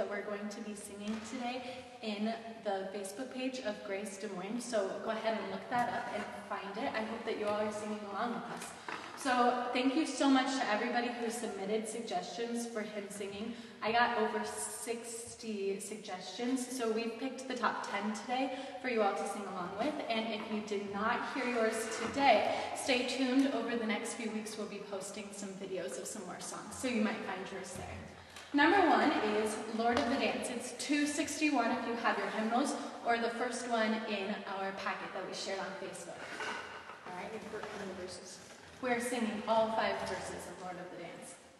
that we're going to be singing today in the Facebook page of Grace Des Moines, so go ahead and look that up and find it. I hope that you all are singing along with us. So thank you so much to everybody who submitted suggestions for hymn singing. I got over 60 suggestions, so we picked the top 10 today for you all to sing along with. And if you did not hear yours today, stay tuned. Over the next few weeks, we'll be posting some videos of some more songs, so you might find yours there. Number 1 is Lord of the Dance. It's 261 if you have your hymnals, or the first one in our packet that we shared on Facebook. All right, the verses. We're singing all 5 verses of Lord of the Dance.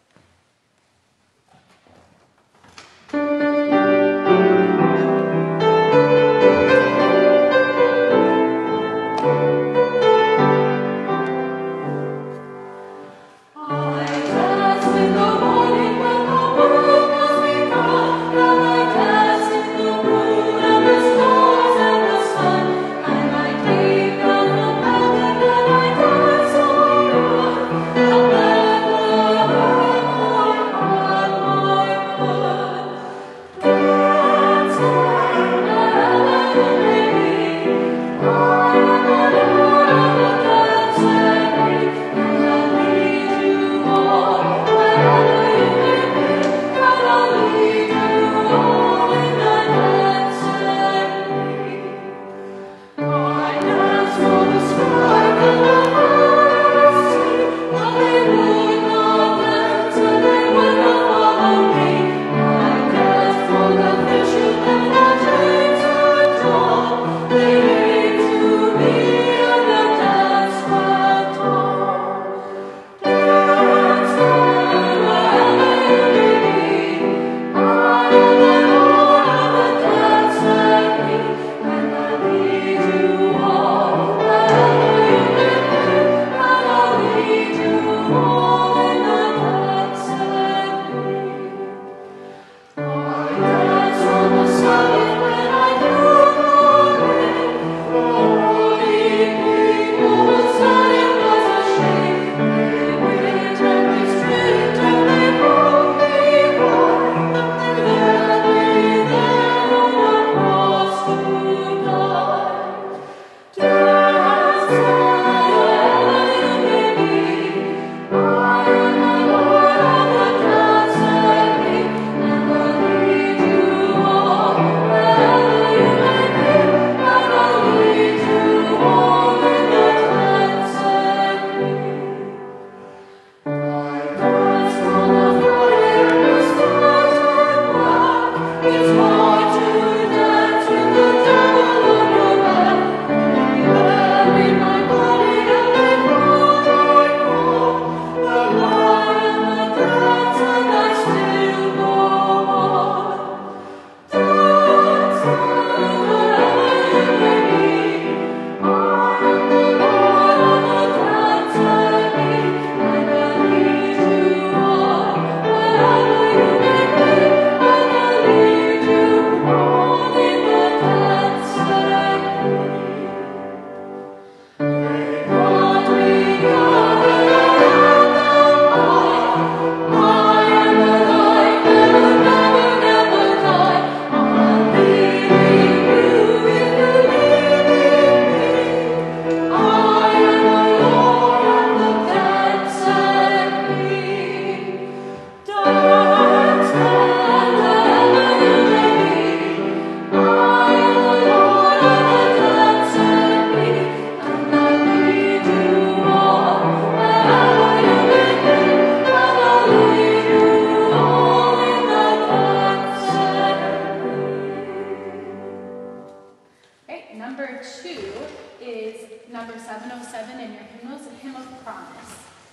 Number 707 in your hymnals, a hymn of promise.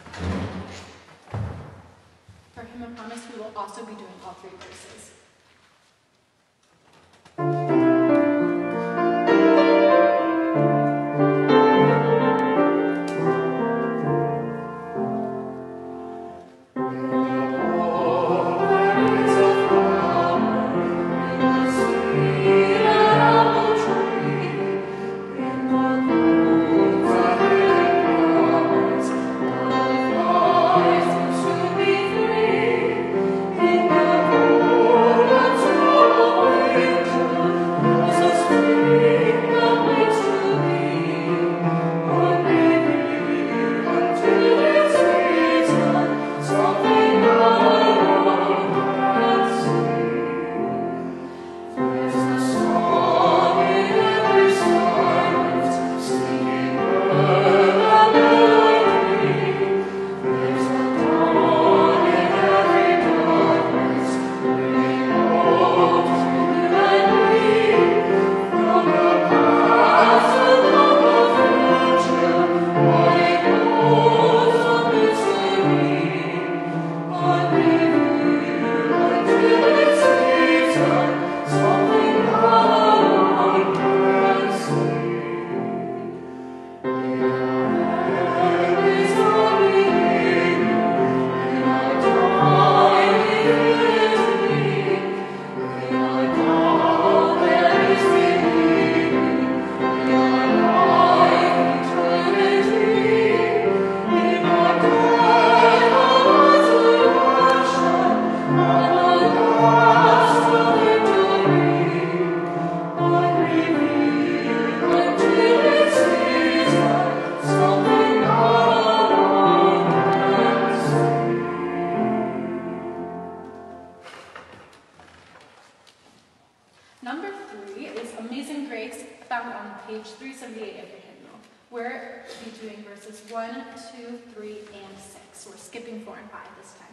For hymn of promise, we will also be doing all 3 verses. Oh, Number 3 is Amazing Grace, found on page 378 of your hymnal. We're be doing verses 1, 2, 3, and 6. We're skipping 4 and 5 this time.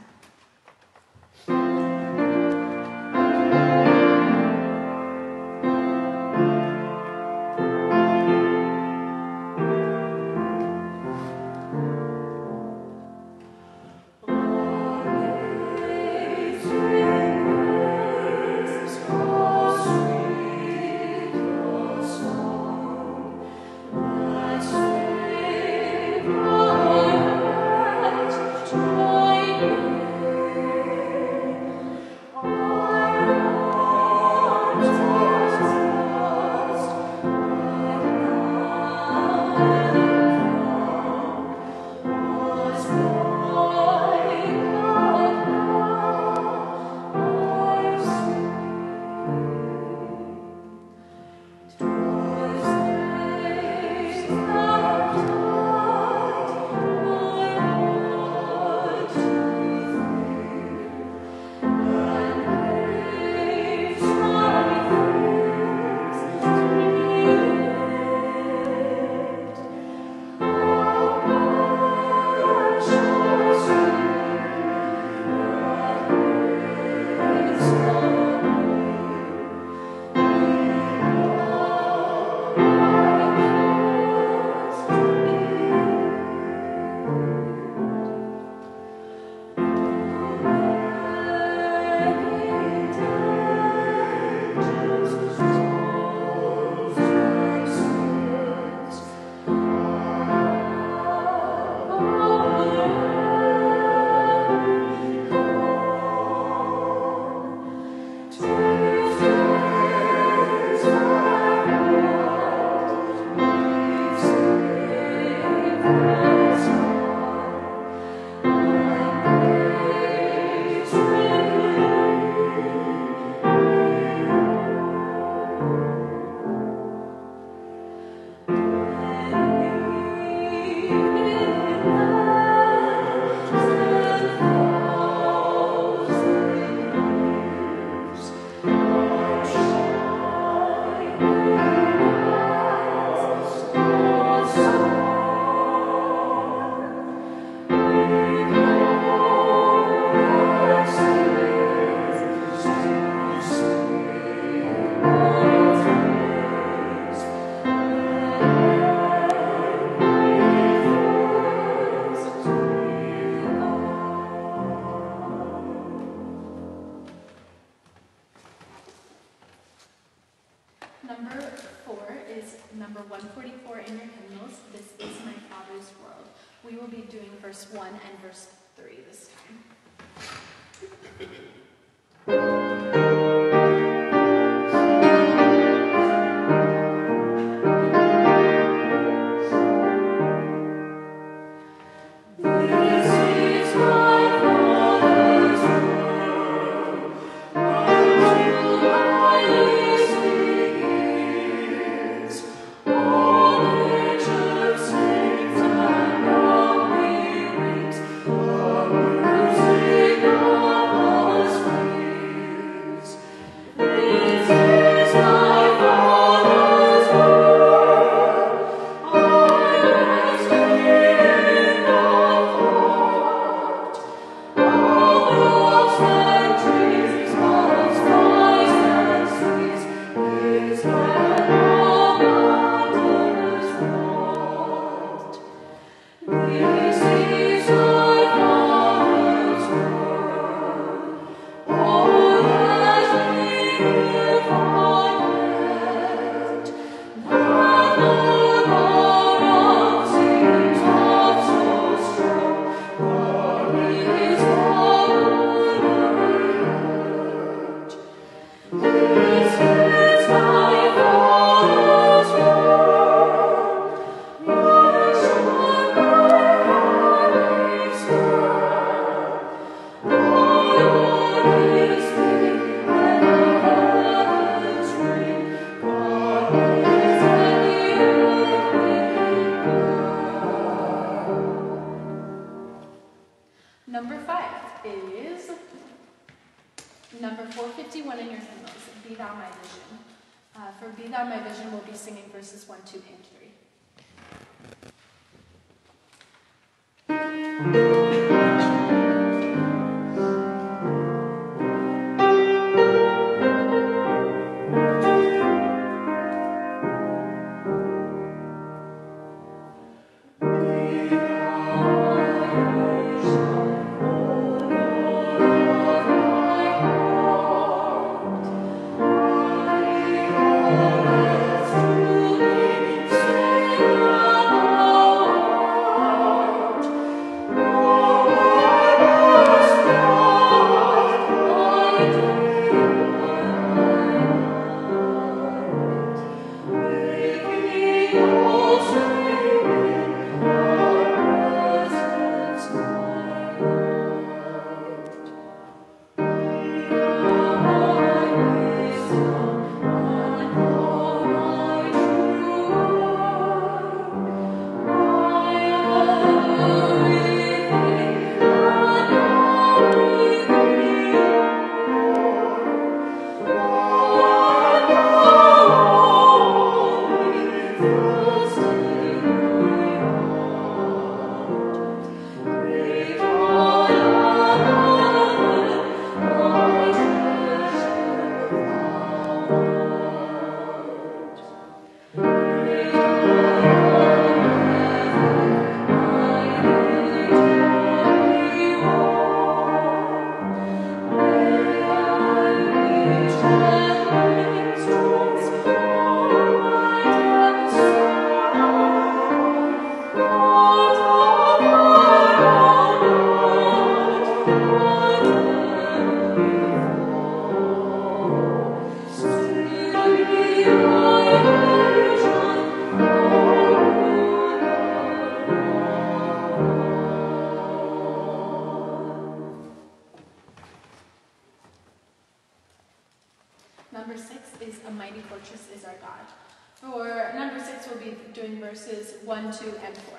Number 4 is number 144 in your hymnals. This is my Father's world. We will be doing verse 1 and verse 3 this time. Number 5 is number 451 in your hymnals. Be Thou My Vision. For Be Thou My Vision, we'll be singing verses 1, 2, and 3. Number 6 is A Mighty Fortress is Our God. For number 6, we'll be doing verses 1, 2, and 4.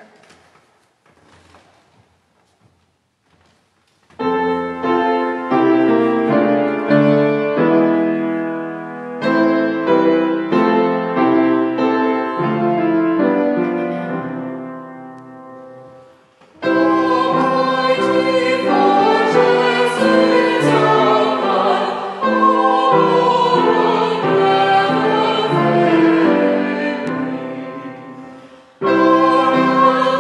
Oh,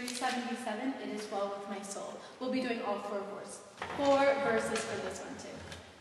377, It Is Well With My Soul. We'll be doing all four verses for this one too.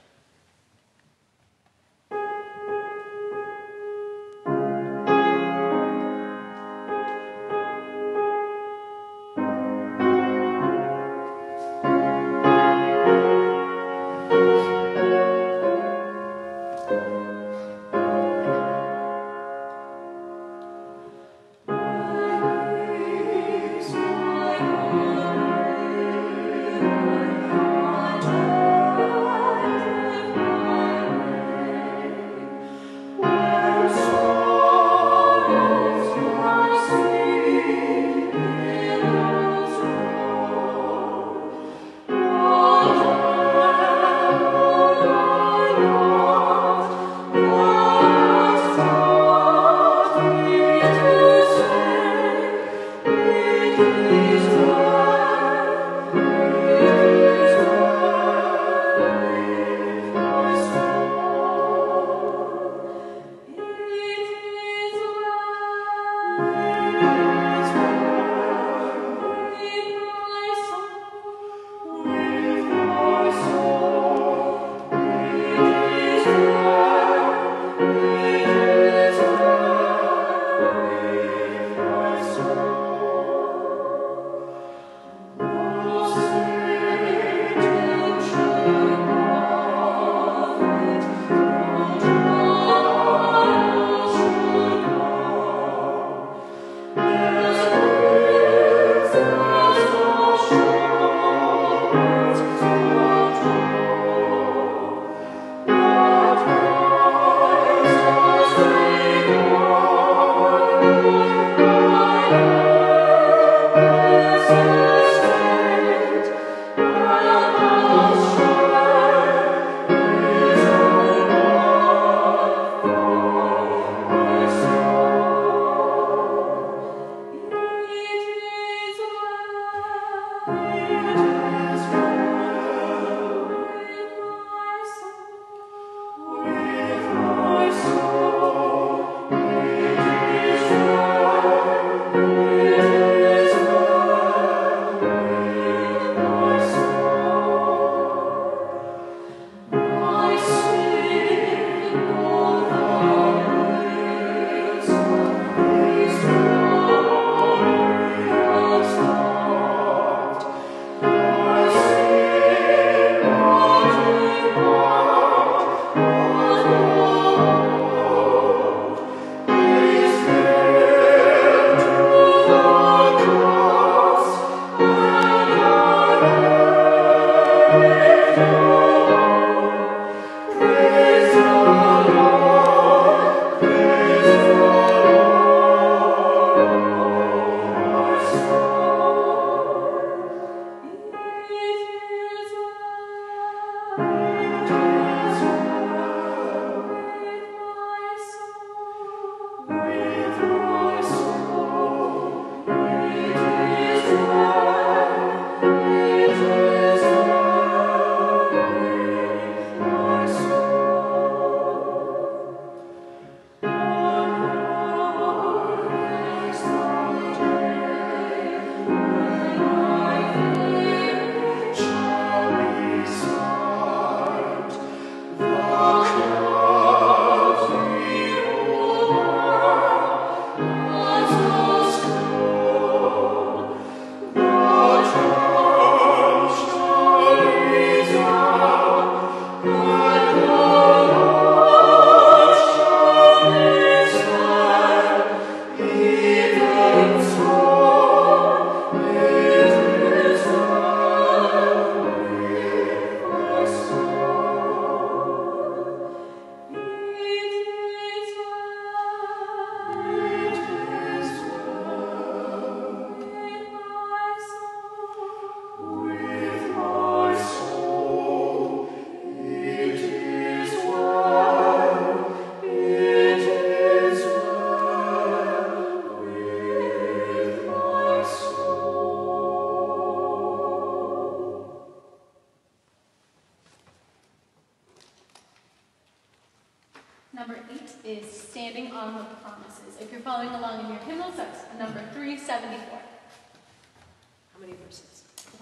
Number 8 is Standing on the Promises. If you're following along in your hymnals, that's number 374.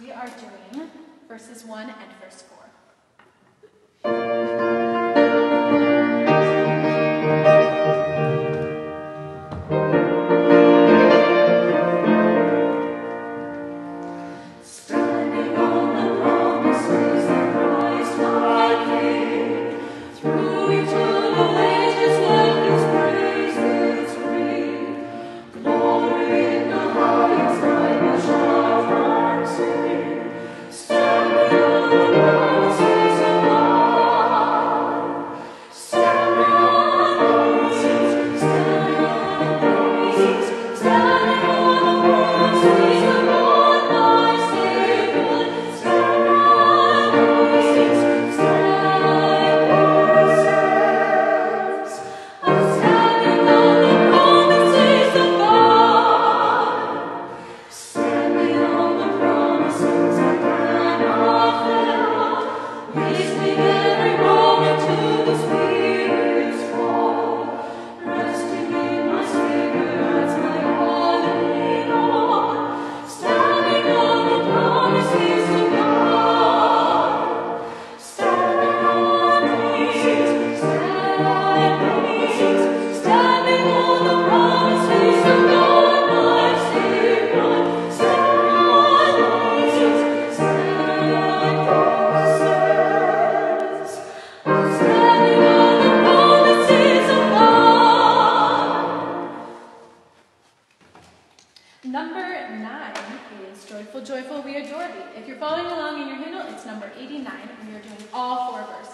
We are doing verses 1 and verse 4. Number 9 is Joyful, Joyful, We Adore Thee. If you're following along in your hymnal, it's number 89, and we are doing all 4 verses.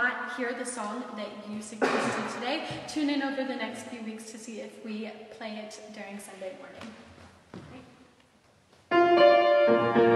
not hear the song that you suggested today, tune in over the next few weeks to see if we play it during Sunday morning. Okay.